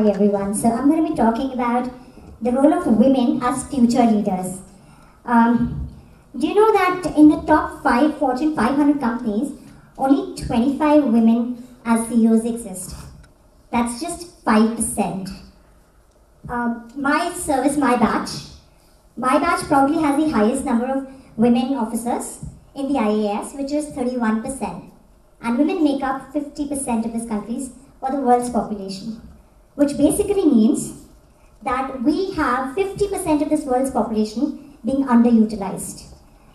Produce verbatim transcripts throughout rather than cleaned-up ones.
Hi everyone. So I'm going to be talking about the role of women as future leaders. Um, do you know that in the top five Fortune five hundred companies, only twenty-five women as C E Os exist? That's just five percent. Um, my service, my batch, my batch probably has the highest number of women officers in the I A S, which is thirty-one percent. And women make up fifty percent of this country's or the world's population, which basically means that we have fifty percent of this world's population being underutilized.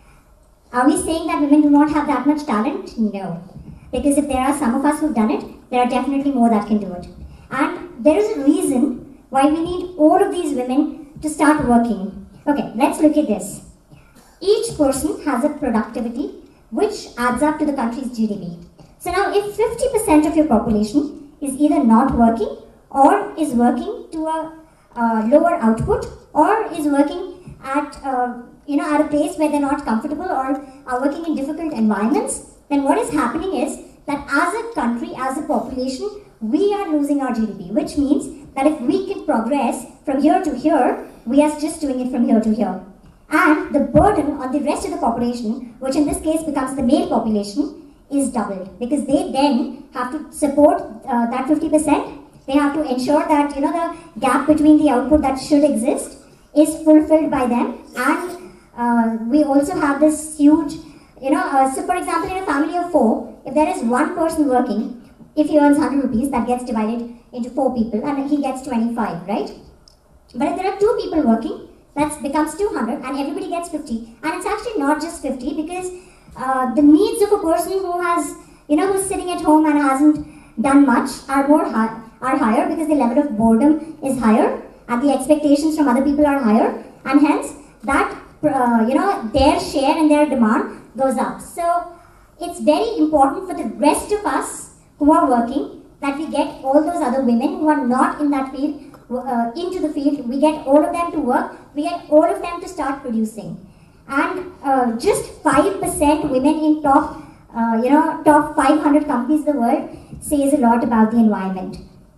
Are we saying that women do not have that much talent? No. Because if there are some of us who've done it, there are definitely more that can do it. And there is a reason why we need all of these women to start working. Okay, let's look at this. Each person has a productivity which adds up to the country's G D P. So now if fifty percent of your population is either not working or is working to a uh, lower output or is working at, uh, you know, at a place where they're not comfortable or are working in difficult environments, then what is happening is that as a country, as a population, we are losing our G D P, which means that if we can progress from here to here, we are just doing it from here to here. And the burden on the rest of the population, which in this case becomes the male population, is doubled, because they then have to support uh, that fifty percent. They have to ensure that, you know, the gap between the output that should exist is fulfilled by them. And uh, we also have this huge, you know, uh, so for example, in a family of four, if there is one person working, if he earns one hundred rupees, that gets divided into four people and he gets twenty-five, right? But if there are two people working, that becomes two hundred and everybody gets fifty. And it's actually not just fifty, because uh, the needs of a person who has, you know, who's sitting at home and hasn't done much are more high, are higher, because the level of boredom is higher and the expectations from other people are higher, and hence that, uh, you know, their share and their demand goes up. So it's very important for the rest of us who are working that we get all those other women who are not in that field uh, into the field. We get all of them to work. We get all of them to start producing. And uh, just five percent women in top, uh, you know, top five hundred companies in the world says a lot about the environment.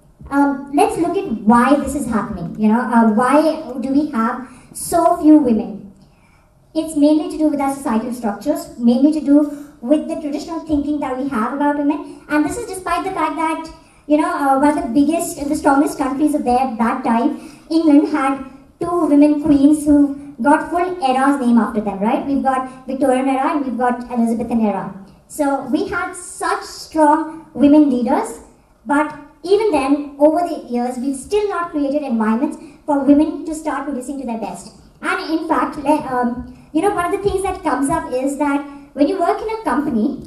Um, let's look at why this is happening. You know, uh, why do we have so few women? It's mainly to do with our societal structures, mainly to do with the traditional thinking that we have about women. And this is despite the fact that, you know, uh, one of the biggest and the strongest countries of there at that time, England, had two women queens who got full eras named after them, right? We've got Victorian era and we've got Elizabethan era. So we had such strong women leaders, but even then, over the years, we've still not created environments for women to start producing to their best. And in fact, um, you know, one of the things that comes up is that when you work in a company,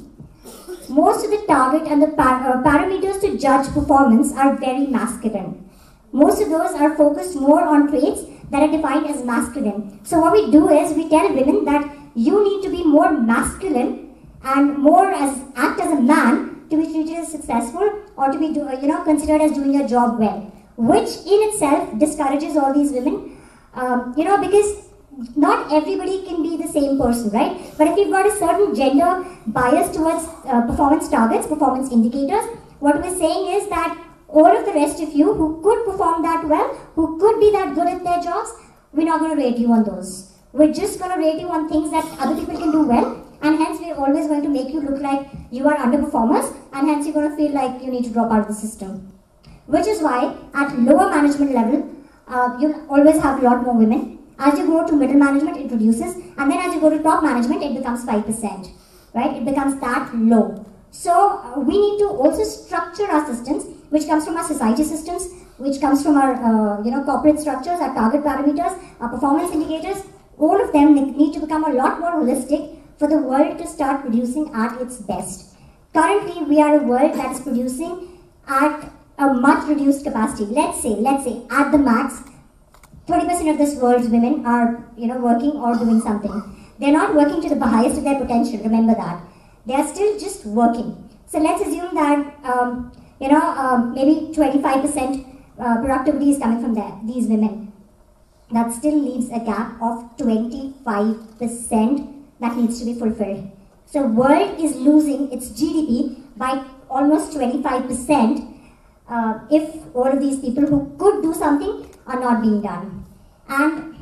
most of the target and the par uh, parameters to judge performance are very masculine. Most of those are focused more on traits that are defined as masculine. So what we do is we tell women that you need to be more masculine and more as act as a man to be treated as successful or to be do, you know, considered as doing your job well, which in itself discourages all these women, um, you know, because not everybody can be the same person, right? But if you've got a certain gender bias towards uh, performance targets, performance indicators, what we're saying is that all of the rest of you who could perform that well, who could be that good at their jobs, we're not going to rate you on those. We're just going to rate you on things that other people can do well, and hence we're always going to make you look like you are underperformers, and hence you're going to feel like you need to drop out of the system. Which is why at lower management level, uh, you'll always have a lot more women. As you go to middle management, it reduces, and then as you go to top management, it becomes five percent, right? It becomes that low. So uh, we need to also structure our systems, which comes from our society systems, which comes from our, uh, you know, corporate structures, our target parameters, our performance indicators. All of them need to become a lot more holistic for the world to start producing at its best. Currently, we are a world that is producing at a much reduced capacity. Let's say, let's say, at the max, twenty percent of this world's women are, you know, working or doing something. They're not working to the highest of their potential, remember that. They are still just working. So let's assume that, um, you know, um, maybe twenty-five percent uh, productivity is coming from there, these women. That still leaves a gap of twenty-five percent that needs to be fulfilled. So world is losing its G D P by almost twenty-five percent uh, if all of these people who could do something are not being done. And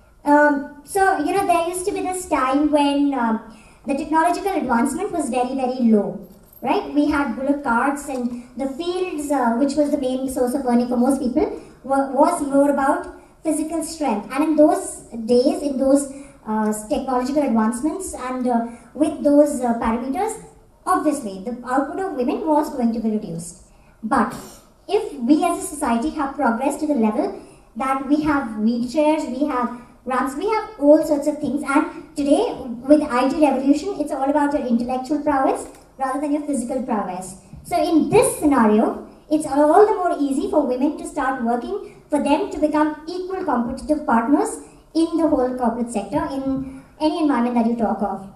um, so, you know, there used to be this time when uh, the technological advancement was very, very low, right? We had bullock carts, and the fields, uh, which was the main source of earning for most people, were, was more about physical strength. And in those days, in those uh, technological advancements, and uh, with those uh, parameters, obviously the output of women was going to be reduced. But if we as a society have progressed to the level that we have wheelchairs, we have ramps, we have all sorts of things, and today with I T revolution, it's all about your intellectual prowess rather than your physical prowess. So in this scenario, it's all the more easy for women to start working, for them to become equal competitive partners in the whole corporate sector, in any environment that you talk of.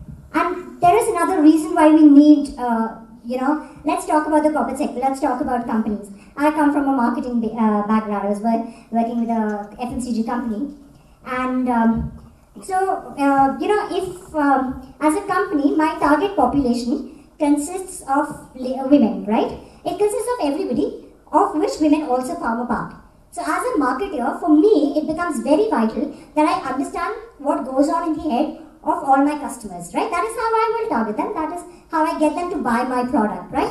And there is another reason why we need, uh, you know, let's talk about the corporate sector, let's talk about companies. I come from a marketing uh, background. I was working with a F M C G company. And um, so, uh, you know, if um, as a company, my target population consists of women, right? It consists of everybody, of which women also form a part. So as a marketer, for me, it becomes very vital that I understand what goes on in the head of all my customers, right? That is how I will target them. That is how I get them to buy my product, right?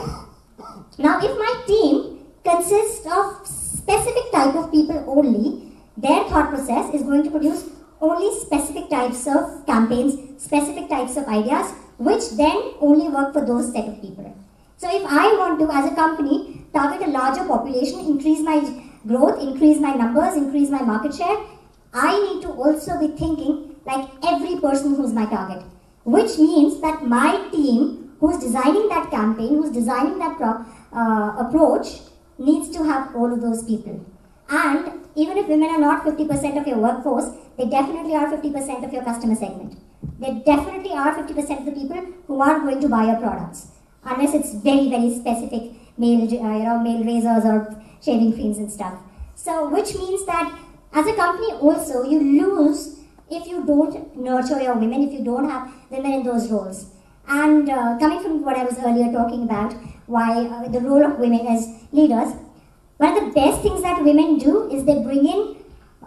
Now, if my team consists of specific type of people only, their thought process is going to produce only specific types of campaigns, specific types of ideas, which then only work for those set of people. So if I want to, as a company, target a larger population, increase my growth, increase my numbers, increase my market share, I need to also be thinking like every person who's my target. Which means that my team, who's designing that campaign, who's designing that pro uh, approach, needs to have all of those people. And even if women are not fifty percent of your workforce, they definitely are fifty percent of your customer segment. They definitely are fifty percent of the people who are going to buy your products. Unless it's very, very specific male, uh, you know, male razors or shaving creams and stuff. So, which means that as a company also, you lose if you don't nurture your women, if you don't have women in those roles. And uh, coming from what I was earlier talking about, why uh, the role of women as leaders, one of the best things that women do is they bring in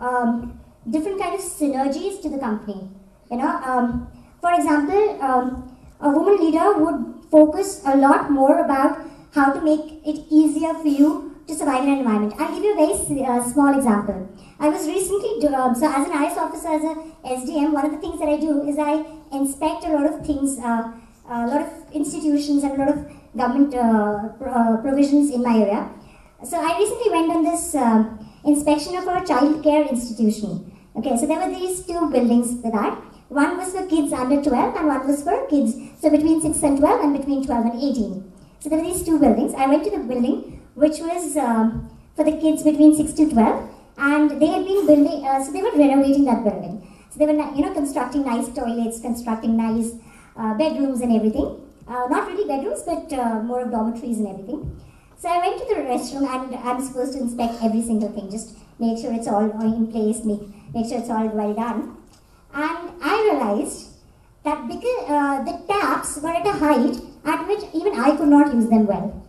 um, different kind of synergies to the company. You know, um, for example, um, a woman leader would focus a lot more about how to make it easier for you to survive in an environment. I'll give you a very uh, small example. I was recently, uh, so as an I A S officer, as a S D M, one of the things that I do is I inspect a lot of things, uh, a lot of institutions and a lot of government uh, pro uh, provisions in my area. So I recently went on this uh, inspection of a child care institution. Okay, so there were these two buildings for that. One was for kids under twelve and one was for kids, so between six and twelve and between twelve and eighteen. So there were these two buildings. I went to the building which was um, for the kids between six to twelve, and they had been building, uh, so they were renovating that building. So they were, you know, constructing nice toilets, constructing nice uh, bedrooms and everything. Uh, not really bedrooms, but uh, more of dormitories and everything. So I went to the restroom, and I'm supposed to inspect every single thing, just make sure it's all in place, make, make sure it's all well done. And I realized that because uh, the taps were at a height at which even I could not use them well.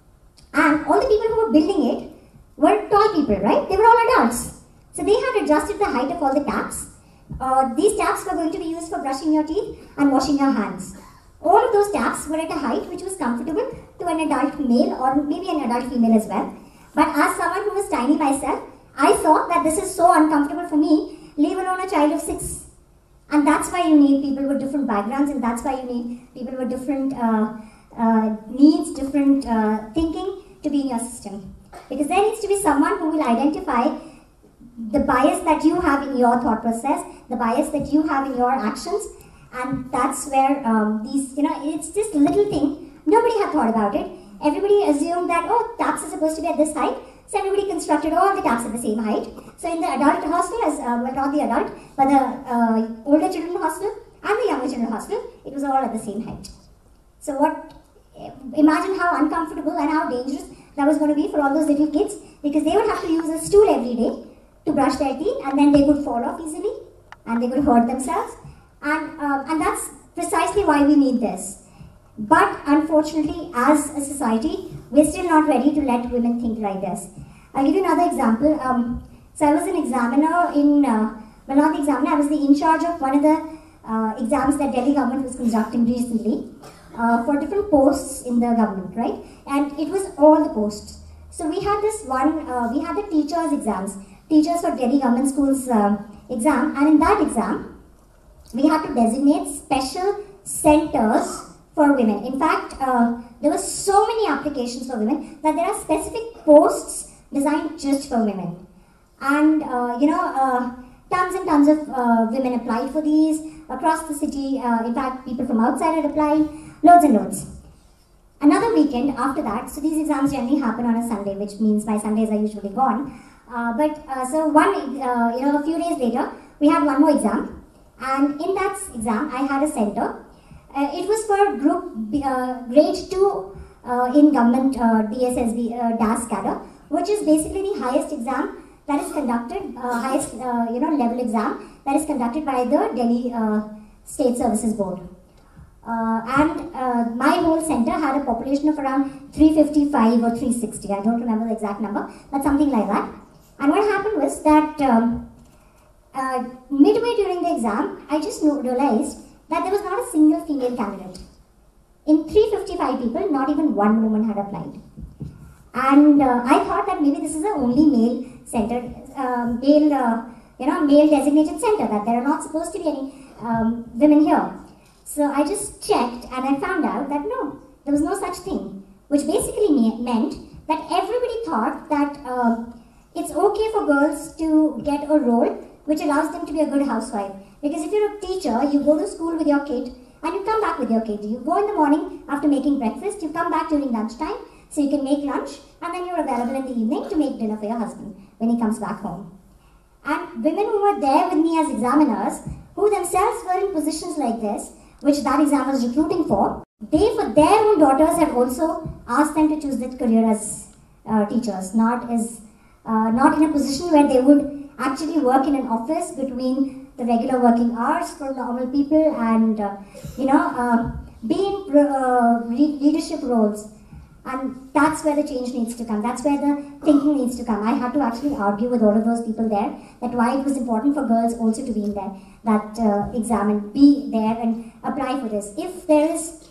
And all the people who were building it were tall people, right? They were all adults. So they had adjusted the height of all the taps. Uh, these taps were going to be used for brushing your teeth and washing your hands. All of those taps were at a height which was comfortable to an adult male or maybe an adult female as well. But as someone who was tiny myself, I saw that this is so uncomfortable for me, leave alone a child of six. And that's why you need people with different backgrounds, and that's why you need people with different uh, uh, needs, different uh, thinking to be in your system. Because there needs to be someone who will identify the bias that you have in your thought process, the bias that you have in your actions, and that's where um, these, you know, it's just a little thing. Nobody had thought about it. Everybody assumed that, oh, taps are supposed to be at this height, so everybody constructed all the taps at the same height. So in the adult hostel, as uh, well, not the adult, but the uh, older children hostel and the younger children hostel, it was all at the same height. So what, imagine how uncomfortable and how dangerous that was going to be for all those little kids, because they would have to use a stool every day to brush their teeth, and then they could fall off easily and they could hurt themselves. And, uh, and that's precisely why we need this. But unfortunately, as a society, we're still not ready to let women think like this. I'll give you another example. Um, so I was an examiner in, uh, well not the examiner, I was the in charge of one of the uh, exams that Delhi government was conducting recently uh, for different posts in the government, right? And it was all the posts. So we had this one, uh, we had the teachers exams, teachers for Delhi government schools uh, exam, and in that exam, we had to designate special centers for women. In fact, uh, there were so many applications for women that there are specific posts designed just for women. And, uh, you know, uh, tons and tons of uh, women applied for these across the city. Uh, in fact, people from outside had applied, loads and loads. Another weekend after that, so these exams generally happen on a Sunday, which means my Sundays are usually gone. Uh, but, uh, so one, uh, you know, a few days later, we had one more exam. And in that exam, I had a center. Uh, it was for group uh, grade two uh, in government uh, D S S B, uh, D A S cadre, which is basically the highest exam that is conducted, uh, highest uh, you know level exam that is conducted by the Delhi uh, State Services Board. Uh, and uh, my whole center had a population of around three fifty-five or three sixty. I don't remember the exact number, but something like that. And what happened was that um, uh, midway during the exam, I just realized that there was not a single female candidate. In three fifty-five people, not even one woman had applied. And uh, I thought that maybe this is the only male-centered, uh, male, uh, you know, male-designated center, that there are not supposed to be any um, women here. So I just checked and I found out that no, there was no such thing, which basically meant that everybody thought that uh, it's okay for girls to get a role which allows them to be a good housewife. Because if you're a teacher, you go to school with your kid and you come back with your kid. You go in the morning after making breakfast, you come back during lunchtime, so you can make lunch, and then you're available in the evening to make dinner for your husband when he comes back home. And women who were there with me as examiners, who themselves were in positions like this, which that exam was recruiting for, they for their own daughters had also asked them to choose that career as uh, teachers, not as uh, not in a position where they would actually work in an office between the regular working hours for normal people and uh, you know uh, be in uh, leadership roles. And that's where the change needs to come. That's where the thinking needs to come. I had to actually argue with all of those people there that why it was important for girls also to be in there, that uh, exam and be there and apply for this. If there is,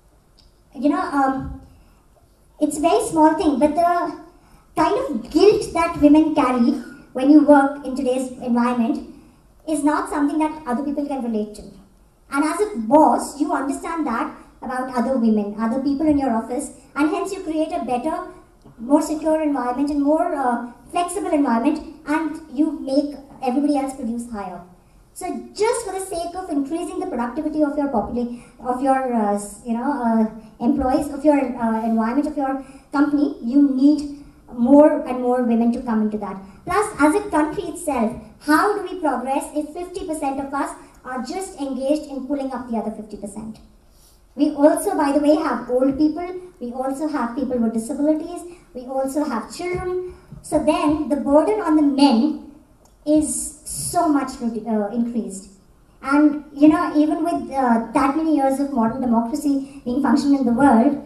you know, um, it's a very small thing, but the kind of guilt that women carry when you work in today's environment is not something that other people can relate to. And as a boss, you understand that about other women, other people in your office, and hence you create a better, more secure environment and more uh, flexible environment, and you make everybody else produce higher. So just for the sake of increasing the productivity of your population, of your uh, you know uh, employees, of your uh, environment, of your company, you need more and more women to come into that. Plus, as a country itself, how do we progress if fifty percent of us are just engaged in pulling up the other fifty percent? We also, by the way, have old people, we also have people with disabilities, we also have children. So then the burden on the men is so much uh, increased. And you know, even with uh, that many years of modern democracy being functioning in the world,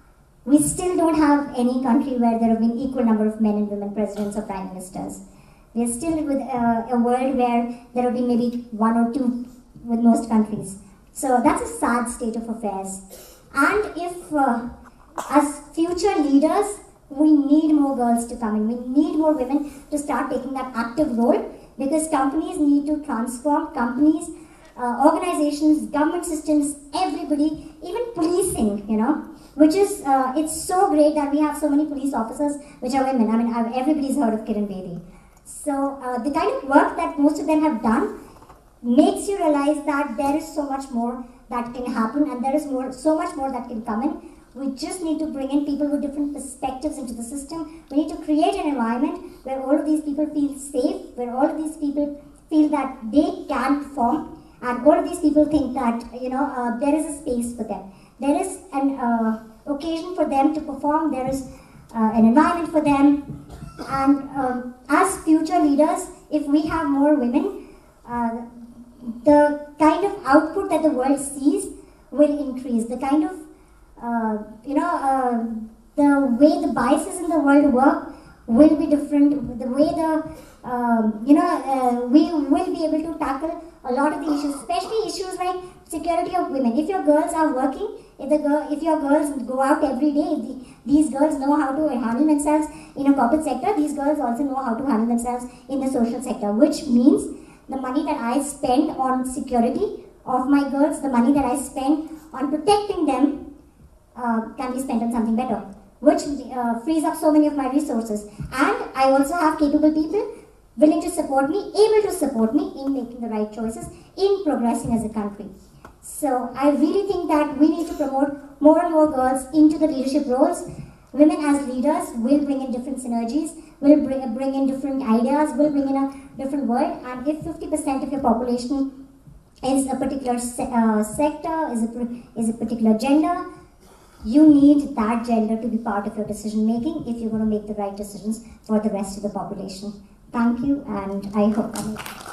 we still don't have any country where there have been equal number of men and women presidents or prime ministers. We are still with uh, a world where there have been maybe one or two with most countries. So that's a sad state of affairs. And if, uh, as future leaders, we need more girls to come in. We need more women to start taking that active role, because companies need to transform. Companies, uh, organizations, government systems, everybody, even policing, you know, which is, uh, it's so great that we have so many police officers which are women. I mean, I've, everybody's heard of Kiran Bedi. So uh, the kind of work that most of them have done makes you realize that there is so much more that can happen, and there is more, so much more that can come in. We just need to bring in people with different perspectives into the system. We need to create an environment where all of these people feel safe, where all of these people feel that they can perform, and all of these people think that, you know, uh, there is a space for them. There is an uh, occasion for them to perform. There is uh, an environment for them. And um, as future leaders, if we have more women, uh, the kind of output that the world sees will increase. The kind of, uh, you know, uh, the way the biases in the world work will be different. The way the, um, you know, uh, we will be able to tackle a lot of the issues, especially issues like security of women. If your girls are working, if, the girl, if your girls go out every day, if the, these girls know how to handle themselves in a corporate sector, these girls also know how to handle themselves in the social sector, which means the money that I spend on security of my girls, the money that I spend on protecting them uh, can be spent on something better, which uh, frees up so many of my resources. And I also have capable people willing to support me, able to support me in making the right choices, in progressing as a country. So I really think that we need to promote more and more girls into the leadership roles. Women as leaders will bring in different synergies, will bring, bring in different ideas, will bring in a different world. And if fifty percent of your population is a particular se uh, sector, is a, is a particular gender, you need that gender to be part of your decision making if you're going to make the right decisions for the rest of the population. Thank you, and I hope I